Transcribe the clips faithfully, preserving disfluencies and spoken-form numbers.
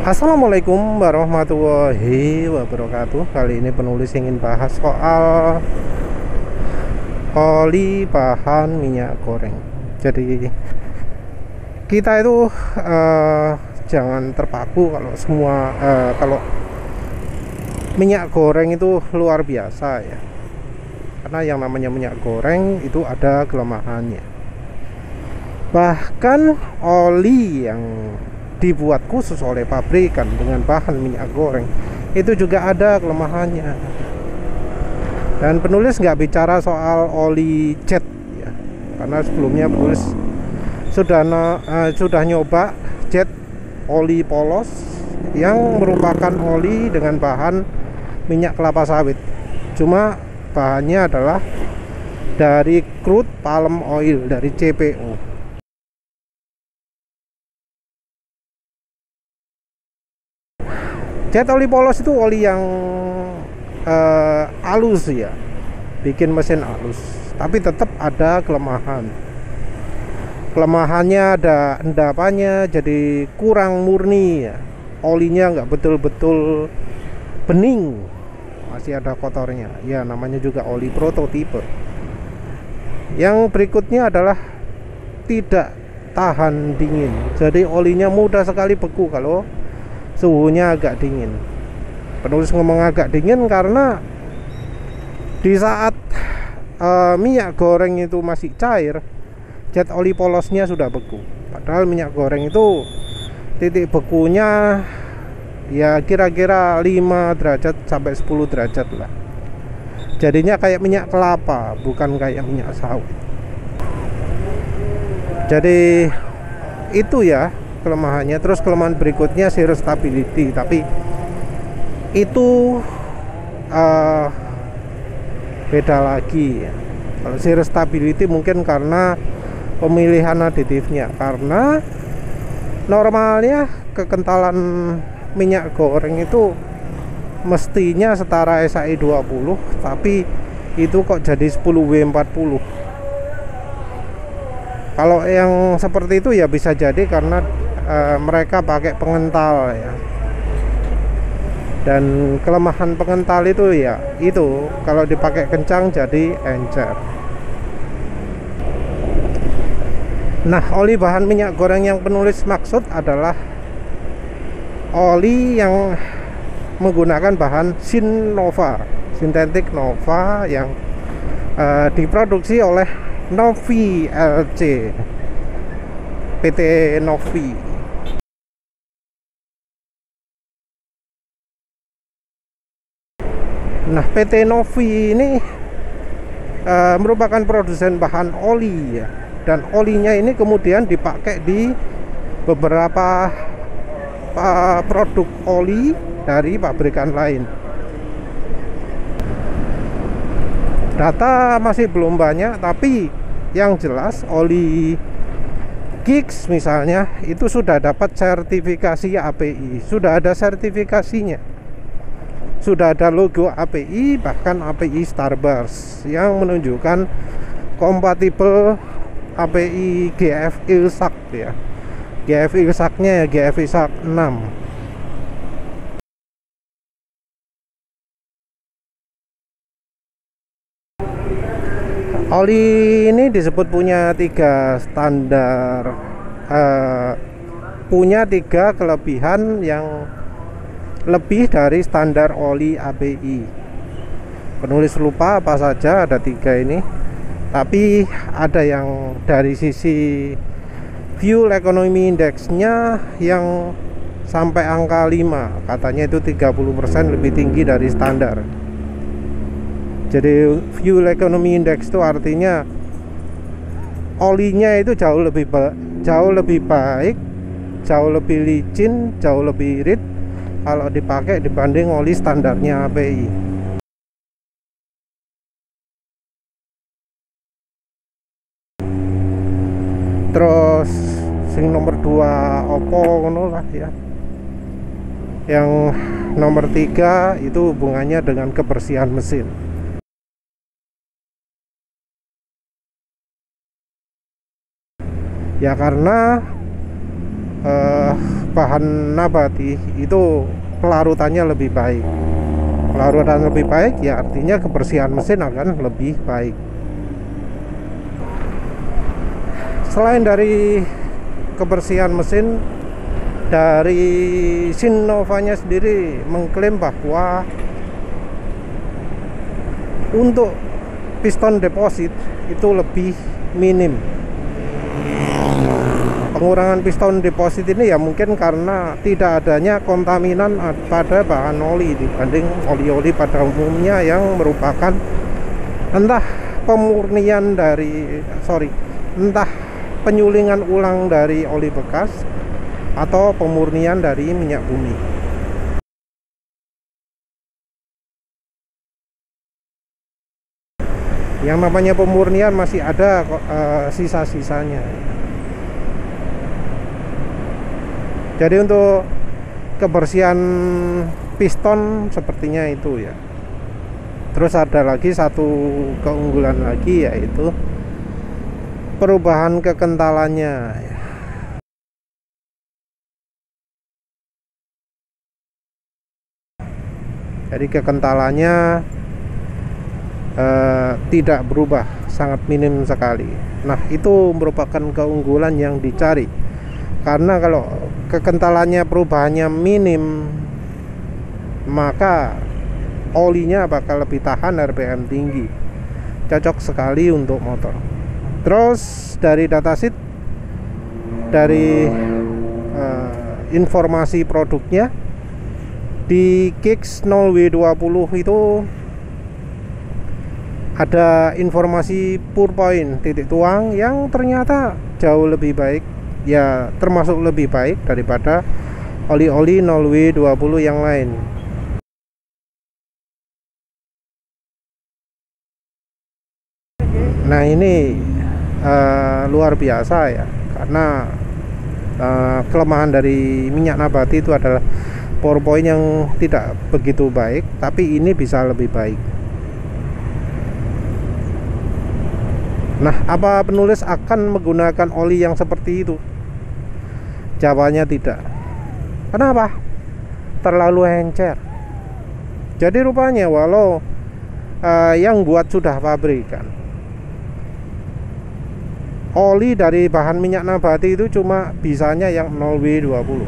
Assalamualaikum warahmatullahi wabarakatuh. Kali ini penulis ingin bahas soal oli bahan minyak goreng. Jadi kita itu uh, jangan terpaku kalau semua uh, kalau minyak goreng itu luar biasa ya. Karena yang namanya minyak goreng itu ada kelemahannya. Bahkan oli yang dibuat khusus oleh pabrikan dengan bahan minyak goreng itu juga ada kelemahannya. Dan penulis nggak bicara soal oli jet ya, karena sebelumnya penulis sudah uh, sudah nyoba jet oli polos yang merupakan oli dengan bahan minyak kelapa sawit. Cuma bahannya adalah dari crude palm oil, dari C P O. Jet oli polos itu oli yang uh, halus ya, bikin mesin halus, tapi tetap ada kelemahan. Kelemahannya ada endapannya, jadi kurang murni ya. Olinya nggak betul-betul bening, masih ada kotornya. Ya namanya juga oli prototipe. Yang berikutnya adalah tidak tahan dingin. Jadi olinya mudah sekali beku kalau suhunya agak dingin. Penulis ngomong agak dingin karena di saat uh, minyak goreng itu masih cair, jet oli polosnya sudah beku. Padahal minyak goreng itu titik bekunya ya kira-kira lima derajat sampai sepuluh derajat lah. Jadinya kayak minyak kelapa, bukan kayak minyak sawit. Jadi itu ya kelemahannya. Terus kelemahan berikutnya zero stability, tapi itu uh, beda lagi ya. Kalau zero stability mungkin karena pemilihan aditifnya, karena normalnya kekentalan minyak goreng itu mestinya setara S A I dua puluh, tapi itu kok jadi sepuluh W empat puluh. Kalau yang seperti itu ya bisa jadi karena uh, mereka pakai pengental ya. Dan kelemahan pengental itu ya itu kalau dipakai kencang jadi encer. Nah, oli bahan minyak goreng yang penulis maksud adalah oli yang menggunakan bahan Sinova, sintetik Nova, yang uh, diproduksi oleh Novi L C, P T Novi. Nah, P T Novi ini uh, merupakan produsen bahan oli ya, dan olinya ini kemudian dipakai di beberapa uh, produk oli dari pabrikan lain. Data masih belum banyak, tapi yang jelas oli Kicks misalnya itu sudah dapat sertifikasi A P I, sudah ada sertifikasinya, sudah ada logo A P I, bahkan A P I Starburst yang menunjukkan kompatibel A P I G F I L S A C ya. G F I L S A C-nya ya G F I L S A C enam. Oli ini disebut punya tiga standar, uh, punya tiga kelebihan yang lebih dari standar oli A P I. Penulis lupa apa saja, ada tiga ini. Tapi ada yang dari sisi Fuel Economy Index-nya yang sampai angka lima, katanya itu tiga puluh persen lebih tinggi dari standar. Jadi Fuel Economy Index itu artinya olinya itu jauh lebih ba jauh lebih baik, jauh lebih licin, jauh lebih irit kalau dipakai dibanding oli standarnya A P I. Terus sing nomor dua opo ngono lah ya. Yang nomor tiga itu hubungannya dengan kebersihan mesin. Ya karena eh, bahan nabati itu pelarutannya lebih baik. Pelarutan lebih baik ya artinya kebersihan mesin akan lebih baik. Selain dari kebersihan mesin, dari Sinnovanya sendiri mengklaim bahwa untuk piston deposit itu lebih minim. Pengurangan piston deposit ini ya mungkin karena tidak adanya kontaminan pada bahan oli dibanding oli-oli pada umumnya yang merupakan entah pemurnian dari sorry entah penyulingan ulang dari oli bekas atau pemurnian dari minyak bumi. Yang namanya pemurnian masih ada uh, sisa-sisanya. Jadi untuk kebersihan piston sepertinya itu ya. Terus ada lagi satu keunggulan lagi, yaitu perubahan kekentalannya. Jadi kekentalannya eh, tidak berubah, sangat minim sekali. Nah, itu merupakan keunggulan yang dicari. Karena kalau kekentalannya perubahannya minim, maka olinya bakal lebih tahan R P M tinggi. Cocok sekali untuk motor. Terus dari datasheet, dari uh, informasi produknya, di Kicks nol W dua puluh itu ada informasi pour point titik tuang yang ternyata jauh lebih baik, ya termasuk lebih baik daripada oli-oli nol W dua puluh yang lain. Nah ini uh, luar biasa ya, karena uh, kelemahan dari minyak nabati itu adalah pour point yang tidak begitu baik, tapi ini bisa lebih baik. Nah, apa penulis akan menggunakan oli yang seperti itu? Jawabannya tidak. Kenapa? Terlalu encer. Jadi rupanya walau uh, yang buat sudah pabrikan, oli dari bahan minyak nabati itu cuma bisanya yang nol W dua puluh.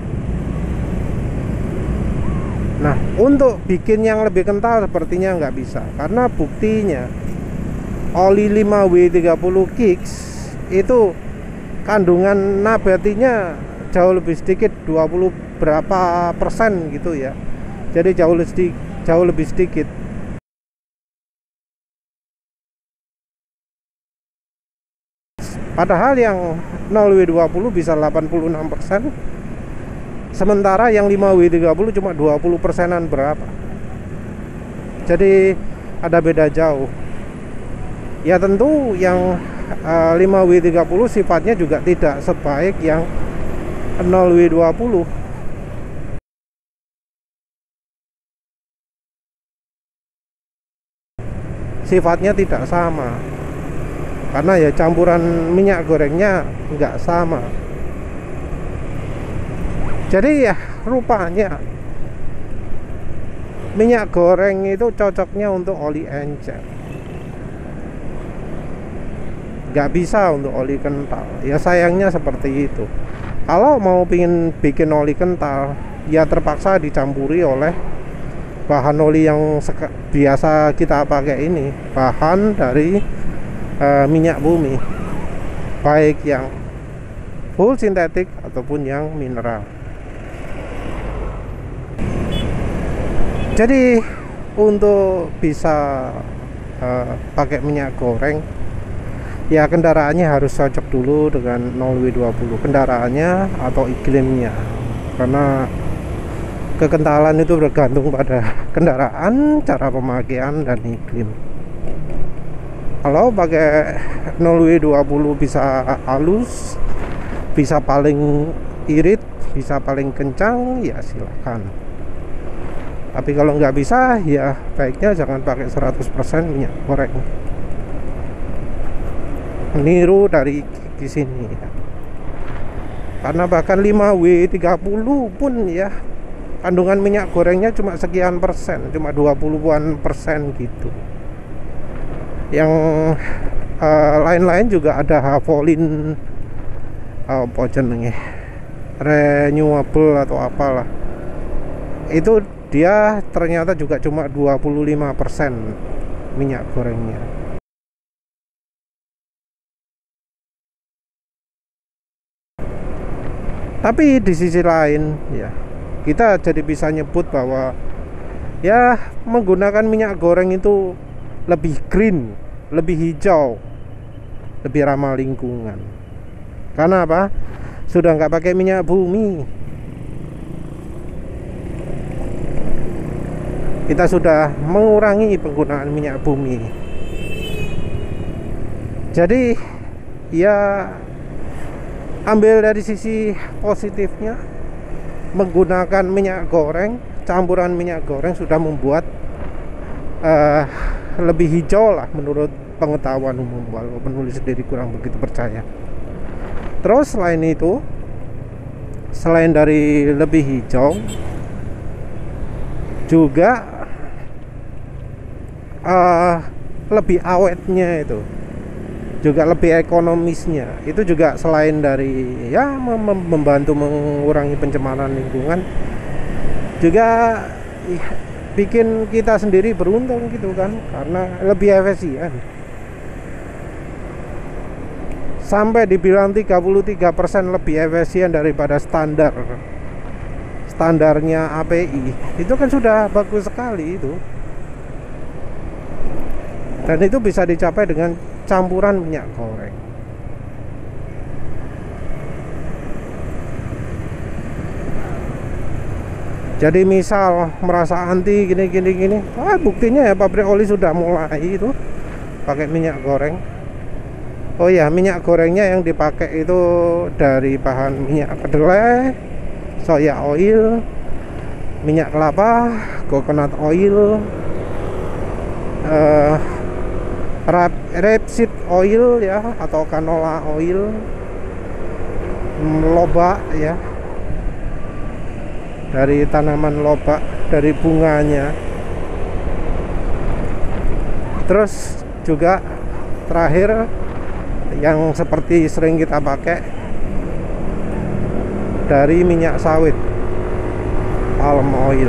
Nah, untuk bikin yang lebih kental sepertinya nggak bisa, karena buktinya oli lima W tiga puluh Kicks itu kandungan nabatinya jauh lebih sedikit, dua puluh berapa persen gitu ya. Jadi jauh lebih jauh lebih sedikit. Padahal yang nol W dua puluh bisa delapan puluh enam persen. Sementara yang lima W tiga puluh cuma dua puluh persenan berapa. Jadi ada beda jauh. Ya tentu yang uh, lima W tiga puluh sifatnya juga tidak sebaik yang nol W dua puluh. Sifatnya tidak sama, karena ya campuran minyak gorengnya nggak sama. Jadi ya rupanya minyak goreng itu cocoknya untuk oli encer, nggak bisa untuk oli kental. Ya sayangnya seperti itu. Kalau mau pingin bikin oli kental, ya terpaksa dicampuri oleh bahan oli yang biasa kita pakai ini, bahan dari uh, minyak bumi, baik yang full sintetik ataupun yang mineral. Jadi untuk bisa uh, pakai minyak goreng, ya kendaraannya harus cocok dulu dengan nol W dua puluh, kendaraannya atau iklimnya, karena kekentalan itu bergantung pada kendaraan, cara pemakaian, dan iklim. Kalau pakai nol W dua puluh bisa halus, bisa paling irit, bisa paling kencang, ya silakan. Tapi kalau nggak bisa, ya baiknya jangan pakai seratus persen minyak goreng. Niru dari di sini. Karena bahkan lima W tiga puluh pun ya kandungan minyak gorengnya cuma sekian persen, cuma dua puluhan persen gitu. Yang uh, lain-lain juga ada Havolin, apa jenenge, renewable atau apalah, itu dia ternyata juga cuma dua puluh lima persen minyak gorengnya. Tapi di sisi lain ya, kita jadi bisa nyebut bahwa ya menggunakan minyak goreng itu lebih green, lebih hijau, lebih ramah lingkungan. Karena apa? Sudah nggak pakai minyak bumi. Kita sudah mengurangi penggunaan minyak bumi. Jadi ya, ambil dari sisi positifnya, menggunakan minyak goreng, campuran minyak goreng sudah membuat uh, lebih hijau lah menurut pengetahuan umum, walaupun penulis sendiri kurang begitu percaya. Terus selain itu, selain dari lebih hijau, juga uh, lebih awetnya itu, juga lebih ekonomisnya. Itu juga selain dari ya mem membantu mengurangi pencemaran lingkungan, juga ya, bikin kita sendiri beruntung gitu kan, karena lebih efisien. Sampai dibilang tiga puluh tiga persen lebih efisien daripada standar standarnya A P I. Itu kan sudah bagus sekali itu. Dan itu bisa dicapai dengan campuran minyak goreng. Jadi misal merasa anti gini gini gini, ah buktinya ya pabrik oli sudah mulai itu pakai minyak goreng. Oh ya, minyak gorengnya yang dipakai itu dari bahan minyak kedelai, soya oil, minyak kelapa, coconut oil, uh, rapeseed oil ya, atau canola oil, lobak ya, dari tanaman lobak, dari bunganya. Terus juga terakhir yang seperti sering kita pakai, dari minyak sawit, palm oil.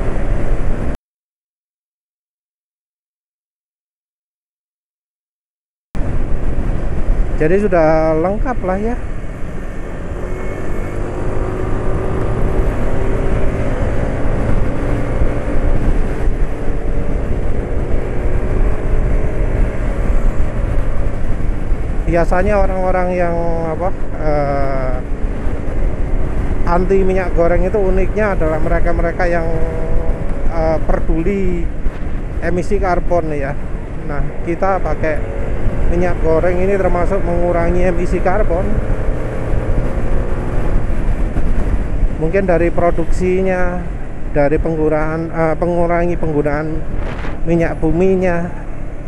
Jadi sudah lengkap lah ya. Biasanya orang-orang yang apa uh, anti minyak goreng itu uniknya adalah mereka-mereka yang uh, peduli emisi karbon ya. Nah, kita pakai minyak goreng ini termasuk mengurangi emisi karbon. Mungkin dari produksinya, dari penggunaan uh, pengurangi penggunaan minyak buminya.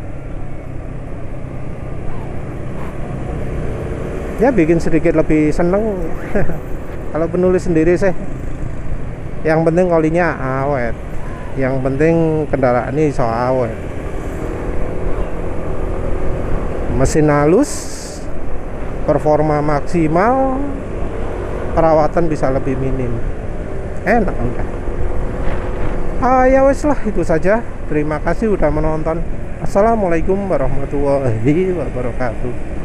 Ya bikin sedikit lebih seneng. Kalau penulis sendiri sih, yang penting olinya awet, yang penting kendaraan ini so awet, mesin halus, performa maksimal, perawatan bisa lebih minim, enak enggak? Ah ya wes lah, itu saja. Terima kasih udah menonton. Assalamualaikum warahmatullahi wabarakatuh.